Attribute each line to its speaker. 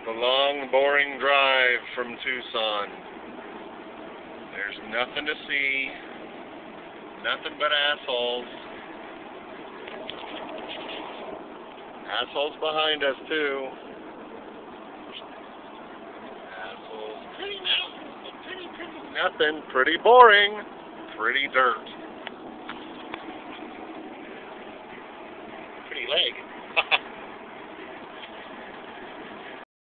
Speaker 1: The long, boring drive from Tucson. There's nothing to see. Nothing but assholes. Assholes behind us, too. Assholes. Pretty mountains. Pretty nothing. Pretty boring. Pretty dirt. Pretty leg.